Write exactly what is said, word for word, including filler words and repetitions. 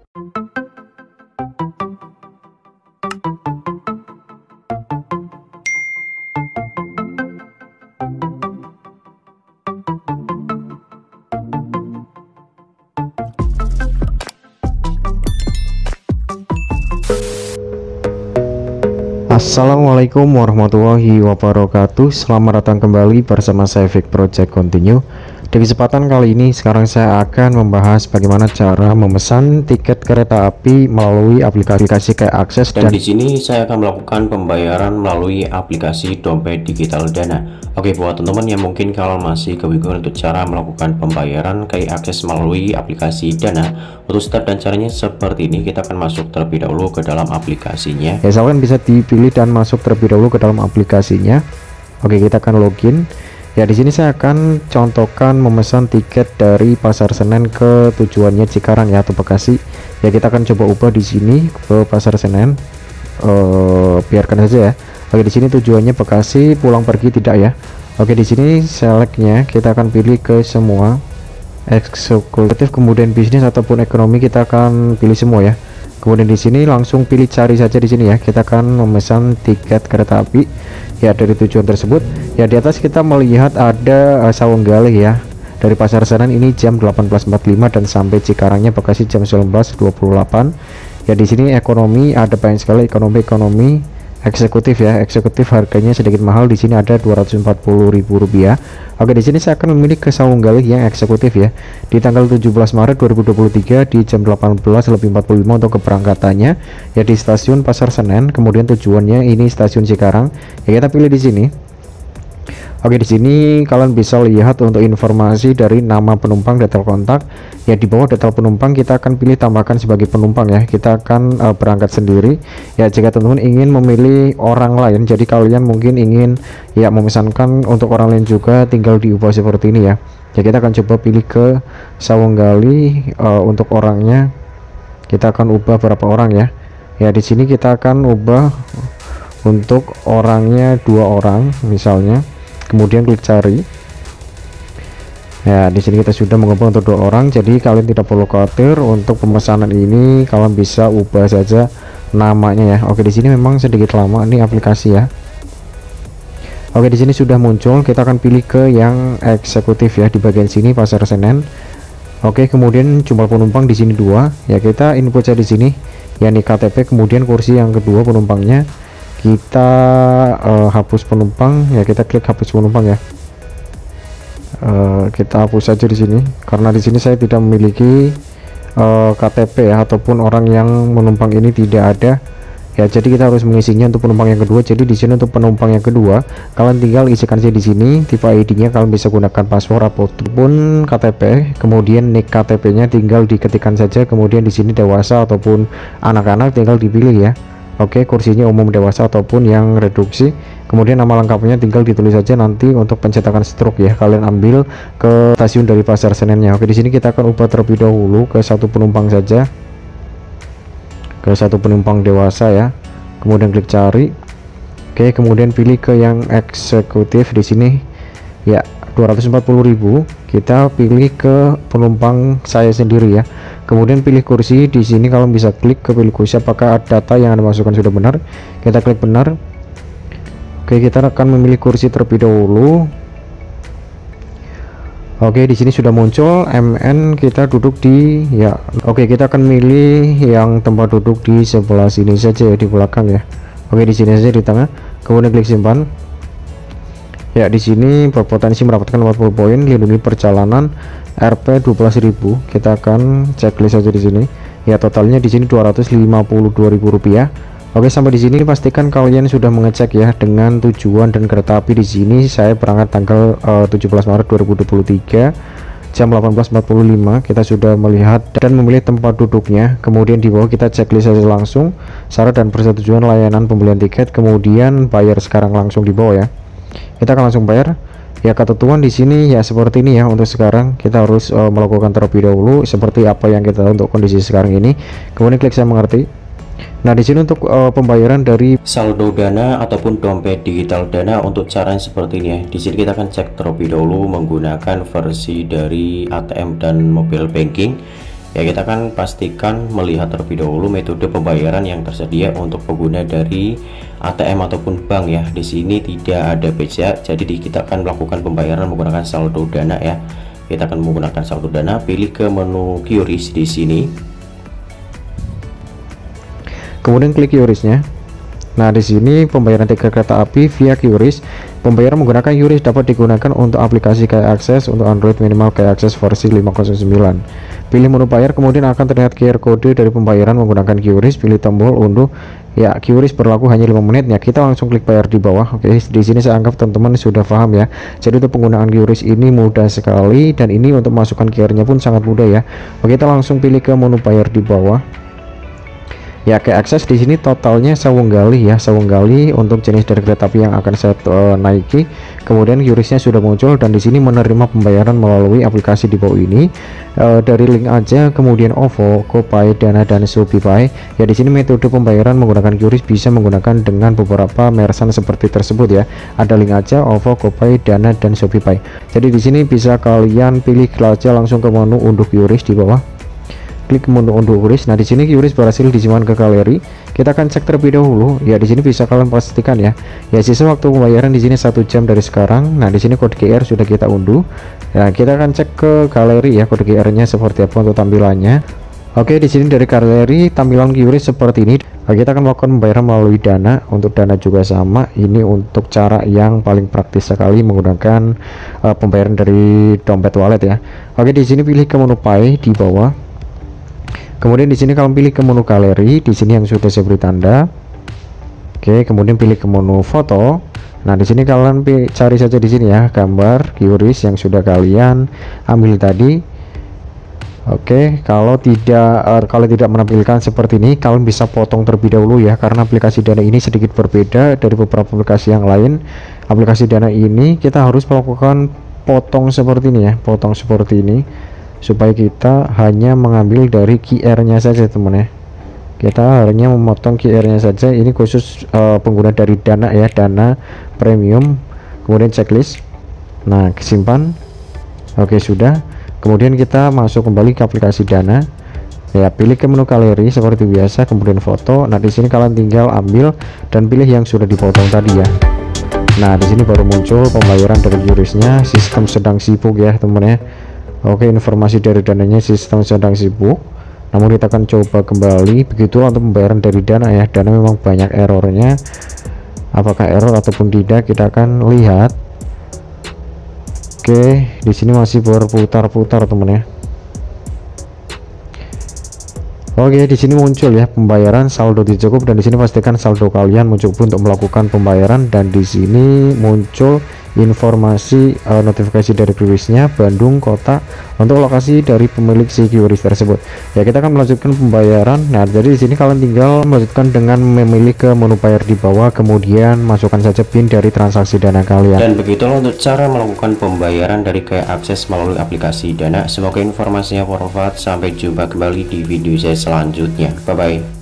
Assalamualaikum warahmatullahi wabarakatuh. Selamat datang kembali bersama saya Vic Project Continue. Di kesempatan kali ini sekarang saya akan membahas bagaimana cara memesan tiket kereta api melalui aplikasi kayak Akses, dan, dan di sini saya akan melakukan pembayaran melalui aplikasi dompet digital Dana. Oke, buat teman-teman yang mungkin kalau masih kebingungan untuk cara melakukan pembayaran kayak Akses melalui aplikasi Dana, untuk step dan caranya seperti ini. Kita akan masuk terlebih dahulu ke dalam aplikasinya. Ya, misalkan bisa dipilih dan masuk terlebih dahulu ke dalam aplikasinya. Oke, kita akan login. Ya, di sini saya akan contohkan memesan tiket dari Pasar Senen ke tujuannya Cikarang ya, atau Bekasi. Ya, kita akan coba ubah di sini ke Pasar Senen. Uh, biarkan saja ya. Oke, di sini tujuannya Bekasi, pulang pergi tidak ya. Oke, di sini selectnya kita akan pilih ke semua, eksekutif, kemudian bisnis ataupun ekonomi kita akan pilih semua ya. Kemudian di sini langsung pilih cari saja di sini ya. Kita akan memesan tiket kereta api ya dari tujuan tersebut. Ya, di atas kita melihat ada uh, Sawanggalih ya. Dari Pasar Senen ini jam delapan belas empat puluh lima dan sampai Cikarangnya Bekasi jam sembilan belas dua puluh delapan. Ya, di sini ekonomi ada banyak sekali ekonomi ekonomi eksekutif ya. Eksekutif harganya sedikit mahal, di sini ada dua ratus empat puluh ribu rupiah. Oke, di sini saya akan memilih ke Sawanggalih yang eksekutif ya. Di tanggal tujuh belas Maret dua ribu dua puluh tiga di jam delapan belas lebih empat puluh lima untuk keberangkatannya ya, di stasiun Pasar Senen. Kemudian tujuannya ini stasiun Cikarang. Ya, kita pilih di sini. Oke, di sini kalian bisa lihat untuk informasi dari nama penumpang, detail kontak. Ya, di bawah detail penumpang kita akan pilih tambahkan sebagai penumpang ya. Kita akan uh, berangkat sendiri. Ya, jika teman-teman ingin memilih orang lain, jadi kalian mungkin ingin ya memesankan untuk orang lain juga, tinggal diubah seperti ini ya. Ya, kita akan coba pilih ke Sawanggalih uh, untuk orangnya. Kita akan ubah berapa orang ya. Ya, di sini kita akan ubah untuk orangnya dua orang misalnya. Kemudian klik cari. Ya, di sini kita sudah mengubah untuk dua orang, jadi kalian tidak perlu khawatir untuk pemesanan ini. Kalian bisa ubah saja namanya ya. Oke, di sini memang sedikit lama ini aplikasi ya. Oke, di sini sudah muncul. Kita akan pilih ke yang eksekutif ya, di bagian sini Pasar Senen. Oke, kemudian jumlah penumpang di sini dua. Ya, kita input saja di sini. Ya, ini K T P, kemudian kursi yang kedua penumpangnya. Kita uh, hapus penumpang ya, kita klik hapus penumpang ya. Uh, kita hapus saja di sini karena di sini saya tidak memiliki uh, K T P ya, ataupun orang yang menumpang ini tidak ada ya, jadi kita harus mengisinya untuk penumpang yang kedua. Jadi di sini untuk penumpang yang kedua kalian tinggal isikan saja di sini tipe I D-nya, kalian bisa gunakan password ataupun K T P, kemudian nick K T P-nya tinggal diketikkan saja, kemudian di sini dewasa ataupun anak-anak tinggal dipilih ya. Oke, kursinya umum dewasa ataupun yang reduksi. Kemudian nama lengkapnya tinggal ditulis saja, nanti untuk pencetakan struk ya kalian ambil ke stasiun dari Pasar Senennya. Oke, di sini kita akan ubah terlebih dahulu ke satu penumpang saja, ke satu penumpang dewasa ya. Kemudian klik cari. Oke, kemudian pilih ke yang eksekutif di sini ya, dua ratus empat puluh ribu. Kita pilih ke penumpang saya sendiri ya. Kemudian pilih kursi. Di sini kalian bisa klik ke pilih kursi apakah data yang Anda masukkan sudah benar. Kita klik benar. Oke, kita akan memilih kursi terlebih dahulu. Oke, di sini sudah muncul M N, kita duduk di ya. Oke, kita akan milih yang tempat duduk di sebelah sini saja ya, di belakang ya. Oke, di sini saja di tengah. Kemudian klik simpan. Ya, di sini berpotensi mendapatkan empat puluh poin, lindungi perjalanan R P dua belas ribu. Kita akan checklist saja di sini. Ya, totalnya di sini dua ratus lima puluh dua ribu rupiah. Oke, sampai di sini pastikan kalian sudah mengecek ya dengan tujuan dan kereta api. Di sini saya berangkat tanggal uh, tujuh belas Maret dua ribu dua puluh tiga jam delapan belas empat puluh lima. Kita sudah melihat dan memilih tempat duduknya. Kemudian di bawah kita checklist saja langsung syarat dan persetujuan layanan pembelian tiket, kemudian bayar sekarang langsung di bawah ya. Kita akan langsung bayar. Ya, ketentuan di sini ya seperti ini ya. Untuk sekarang kita harus uh, melakukan terlebih dahulu seperti apa yang kita tahu untuk kondisi sekarang ini. Kemudian klik saya mengerti. Nah, di sini untuk uh, pembayaran dari saldo Dana ataupun dompet digital Dana, untuk caranya seperti ini ya. Di sini kita akan cek terlebih dahulu menggunakan versi dari A T M dan mobile banking. Ya, kita akan pastikan melihat terlebih dahulu metode pembayaran yang tersedia untuk pengguna dari A T M ataupun bank ya. Di sini tidak ada beca, jadi kita akan melakukan pembayaran menggunakan saldo Dana ya. Kita akan menggunakan saldo Dana, pilih ke menu Q R I S di sini. Kemudian klik Q R I S-nya. Nah, di sini pembayaran tiket kereta api via Q R I S. Pembayaran menggunakan Q R I S dapat digunakan untuk aplikasi K I Akses untuk Android minimal K I Akses versi lima nol sembilan. Pilih menu bayar, kemudian akan terlihat Q R kode dari pembayaran menggunakan Q R I S. Pilih tombol unduh. Ya, Q R I S berlaku hanya lima menit ya. Kita langsung klik bayar di bawah. Oke, di sini saya anggap teman-teman sudah paham ya. Jadi untuk penggunaan Q R I S ini mudah sekali, dan ini untuk masukkan Q R-nya pun sangat mudah ya. Oke, kita langsung pilih ke menu bayar di bawah. Ya, ke akses di sini totalnya Sawunggali ya, Sawunggali untuk jenis dari kereta api yang akan saya uh, naiki. Kemudian Q R I S-nya sudah muncul, dan di sini menerima pembayaran melalui aplikasi di bawah ini. Uh, dari link aja, kemudian OVO, GoPay, Dana, dan ShopeePay. Ya, di sini metode pembayaran menggunakan Q R I S bisa menggunakan dengan beberapa merchant seperti tersebut ya. Ada link aja, OVO, GoPay, Dana, dan ShopeePay. Jadi di sini bisa kalian pilih aja langsung ke menu unduh Q R I S di bawah. Klik menu unduh Q R I S. Nah, di sini Q R I S berhasil disimpan ke galeri. Kita akan cek terlebih dahulu. Ya, di sini bisa kalian pastikan ya. Ya, sisa waktu pembayaran di sini satu jam dari sekarang. Nah, di sini kode Q R sudah kita unduh. Ya, kita akan cek ke galeri ya, kode Q R-nya seperti apa untuk tampilannya. Oke, di sini dari galeri tampilan Q R I S seperti ini. Nah, kita akan melakukan pembayaran melalui Dana. Untuk Dana juga sama. Ini untuk cara yang paling praktis sekali menggunakan uh, pembayaran dari dompet wallet ya. Oke, di sini pilih ke menu Pay di bawah. Kemudian di sini kalian pilih ke menu galeri, di sini yang sudah saya beri tanda. Oke, kemudian pilih ke menu foto. Nah, di sini kalian cari saja di sini ya gambar Q R I S yang sudah kalian ambil tadi. Oke, kalau tidak uh, kalau tidak menampilkan seperti ini, kalian bisa potong terlebih dahulu ya, karena aplikasi Dana ini sedikit berbeda dari beberapa aplikasi yang lain. Aplikasi Dana ini kita harus melakukan potong seperti ini ya, potong seperti ini, supaya kita hanya mengambil dari Q R-nya saja teman ya. Kita hanya memotong Q R-nya saja. Ini khusus uh, pengguna dari Dana ya, Dana Premium. Kemudian checklist. Nah, simpan. Oke, sudah. Kemudian kita masuk kembali ke aplikasi Dana. Ya, pilih ke menu galeri seperti biasa, kemudian foto. Nah, di sini kalian tinggal ambil dan pilih yang sudah dipotong tadi ya. Nah, di sini baru muncul pembayaran dari Q R I S-nya. Sistem sedang sibuk ya teman ya. Oke, informasi dari Dananya sistem sedang sibuk. Namun kita akan coba kembali. Begitulah untuk pembayaran dari Dana ya. Dana memang banyak errornya. Apakah error ataupun tidak, kita akan lihat. Oke, di sini masih berputar-putar teman ya. Oke, di sini muncul ya pembayaran saldo tidak cukup, dan di sini pastikan saldo kalian mencukupi untuk melakukan pembayaran. Dan di sini muncul informasi uh, notifikasi dari Q R I S-nya Bandung kota untuk lokasi dari pemilik si Q R I S tersebut. Ya, kita akan melanjutkan pembayaran. Nah, jadi di sini kalian tinggal melanjutkan dengan memilih ke menu bayar di bawah, kemudian masukkan saja PIN dari transaksi Dana kalian. Dan begitulah untuk cara melakukan pembayaran dari K I Akses melalui aplikasi Dana. Semoga informasinya bermanfaat. Sampai jumpa kembali di video saya selanjutnya. Bye bye.